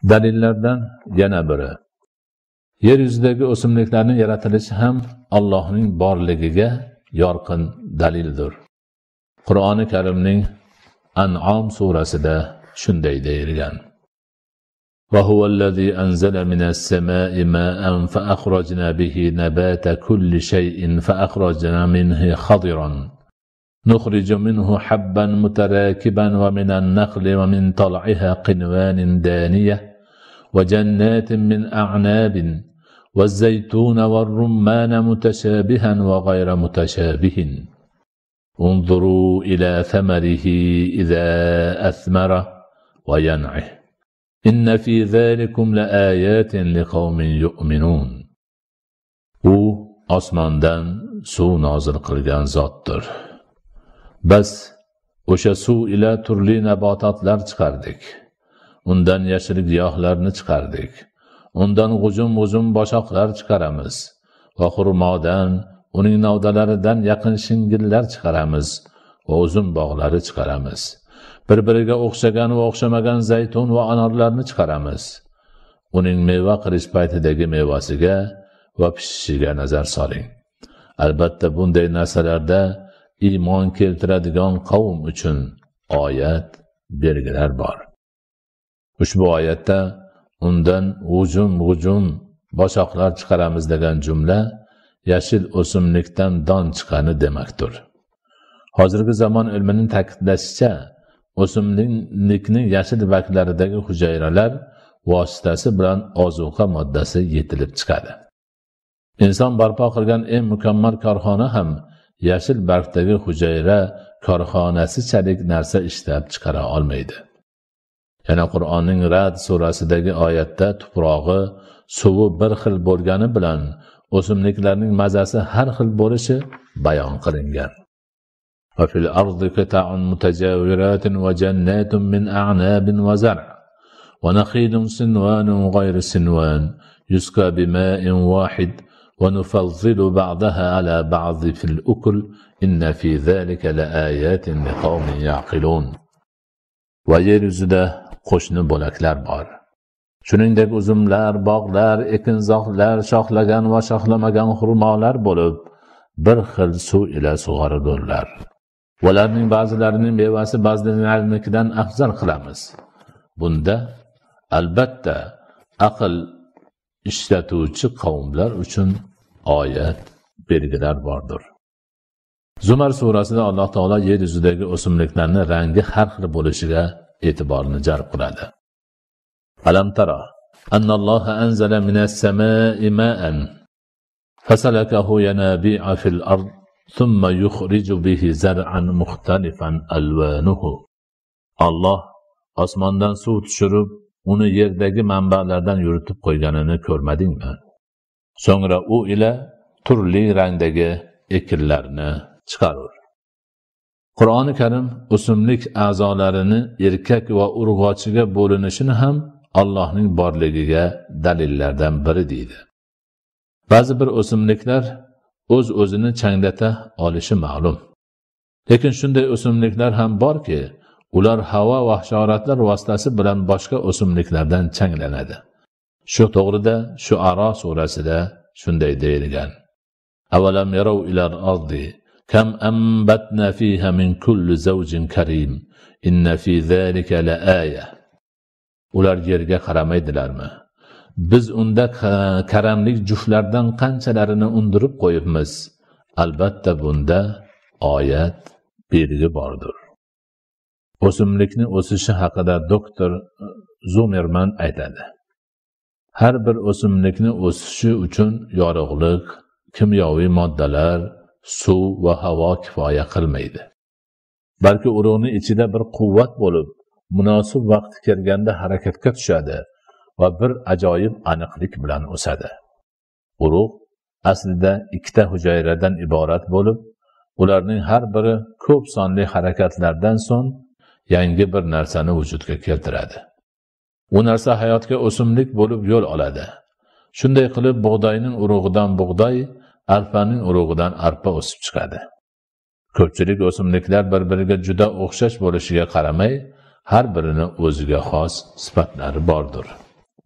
Dalillardan yana biri. Yer yuzidagi o'simliklarning yaratilishi ham Allohning borligiga yorqin dalildir. Qur'oni Karimning An'am surasida shunday deyilgan: "Va huvallazi anzala minas samaa'i ma'an fa akhrajna bihi nabata kulli shay'in fa akhrajna minhu khadiran nukhriju minhu habban mutarakiban wa minan nakhli wa min tal'iha qinwanin daniyah wa jannatin min a'nabin والزيتون والرمان متشابها وغير متشابه انظروا إلى ثمره إذا أثمر وينعه إن في ذلكم لآيات لقوم يؤمنون." U osmondan suv nozil qilgan zotdir. Biz o'sha suv ila turli nabototlar chiqardik. Undan yashil giyohlarni chiqardik. Undan g'ujum boshoqlar chiqaramiz va xurmodan, uning novdalaridan yaqin shingillar chiqaramiz va uzum bog'lari chiqaramiz. Bir-biriga o'xshagan va o'xshamagan zaytun va anorlarni chiqaramiz. Uning meva qilish paytidagi mevasiga va pishishiga nazar soling. Albatta bunday narsalarda iymon keltiradigan qavm uchun oyat, belgilar bor. Ushbu oyatda undan g'ujum boshoqlar chiqaramiz degan jumla yashil o'simlikdan don chiqqani demakdir. Hozirgi zamon ilmining ta'kidlashicha, o'simlikning yashil baklaridagi hujayralar vositasi bilan ozuqa moddasi yetilib chiqadi. Inson barpo qilgan eng mukammal korxona ham yashil bargdagi hujayra korxonasichalik narsa ishlab chiqara olmaydi. Yana Qur'onning Ra'd surasidagi oyatda tuprog'i, suvi bir xil bo'lgani bilan o'simliklarning mazasi har xil bo'lishi bayon qilingan. Va fil ardi qita'un mutajawiratin va jannatun min a'nabin va zar' va nakhilun sinwanun ghayru sinwan yusqa bima'in wahid va nufaddilu ba'daha ala ba'd fil ukl inna fi zalika laayatin liqaumin ya'qilun. Va yer yuzida qo'shni bo'laklar bor. Shuningdek uzumlar, bog'lar, ekinzorlar, shoxlagan va shoxlamagan xurmolar bo'lib, bir xil suv ila sug'orilurlar. Ularning ba'zilarining mevasi ba'zilaridan afzal qilamiz. Bunda albatta aql ishlatuvchi qavmlar uchun oyat, belgilar bordir. Zumar surasida Alloh taolo yer yuzidagi o'simliklarning rangi har xil bo'lishiga e'tiborni jalb qiladi. Alam tara anna Alloh anzala minas samaa'i ma'an fasalakahu yanabi'a fil ard thumma yukhriju bihi zar'an mukhtalifan alwanuhu. Alloh osmondan suv tushirib, uni yerdagi manbalardan yuritib qo'yganini ko'rmadingmi? So'ngra u ila turli rangdagi ekinlarni chiqarur. Qur'oni Karim o'simlik a'zolarini erkak va urg'ochiga bo'linishini ham Allohning borligiga dalillardan biri deydi. Ba'zi bir o'simliklar o'z-o'zini changlata olishi ma'lum. Lekin shunday o'simliklar ham borki, ular havo va hasharotlar vositasi bilan boshqa o'simliklardan changlanadi. Shu to'g'rida Shu'ara surasida shunday deyilgan: "Avalam yarau ilal ardi kam ambatna fiha min kulli zawjin karim inna fi zalika laaya." Ular yerga qaramaydilarmi? Biz unda karamlik juftlardan qanchalarini undirib qo'yibmiz. Albatta bunda oyat, belgi bordir. O'simlikni o'sishi haqida doktor Zumerman aytadi. Har bir o'simlikni o'sishi uchun yorug'lik, kimyoviy moddalar, suv va havo kifoya qilmaydi. Balki urug'ning ichida bir quvvat bo'lib, munosib vaqti kelganda harakatga tushadi va bir ajoyib aniqlik bilan o'sadi. Urug' aslida ikkita hujayradan iborat bo'lib, ularning har biri ko'p sonli harakatlardan so'ng yangi bir narsani vujudga keltiradi. U narsa hayotga o'simlik bo'lib yo'l oladi. Shunday qilib bug'doyning urug'idan bug'doy, arpaning urug'idan arpa o'sib chiqadi. Ko'pchilik o'simliklar bir-biriga juda o'xshash bo'lishiga qaramay, har birining o'ziga xos sifatlari bordir.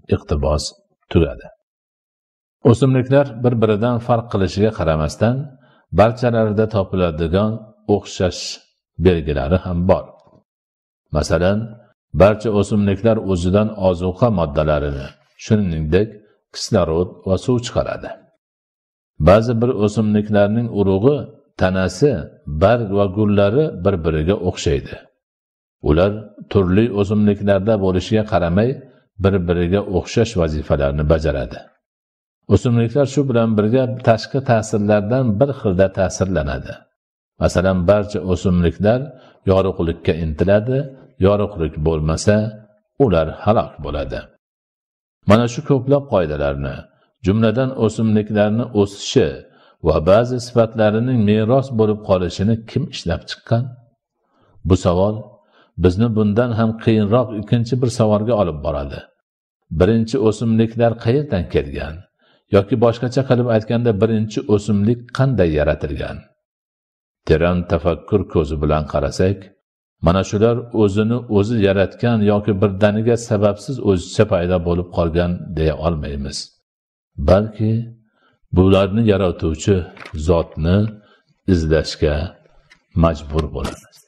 iqtibos tugadi. O'simliklar bir-biridan farq qilishiga qaramasdan, barchalarida topiladigan o'xshash belgilari ham bor. Masalan, barcha o'simliklar o'zidan ozuqa moddalarini, shuningdek, kislorod va suv chiqaradi. Ba'zi bir o'simliklarning urug'i, tanasi, barg va gullari bir-biriga o'xshaydi. Ular turli o'simliklarda bo'lishiga qaramay, bir-biriga o'xshash vazifalarni bajaradi. O'simliklar shu bilan birga tashqi ta'sirlardan bir xilda ta'sirlanadi. Masalan, barcha o'simliklar yorug'likka intiladi, yorug'lik bo'lmasa, ular halok bo'ladi. Mana shu ko'plab qoidalarni, jumladan o'simliklarning o'sishi va ba'zi sifatlarining meros bo'lib qolishini kim ishlab chiqqan? Bu savol bizni bundan ham qiyinroq ikkinchi bir savolga olib boradi. Birinchi o'simliklar qayerdan kelgan? Yoki boshqacha qilib aytganda, birinchi o'simlik qanday yaratilgan? Teran tafakkur ko'zi bilan qarasak, mana shular o'zini o'zi yaratgan yoki birdaniga sababsiz o'zicha paydo bo'lib qolgan deya olmaymiz. Balki bularni yaratuvchi zotni izlashga majbur bo'lamiz.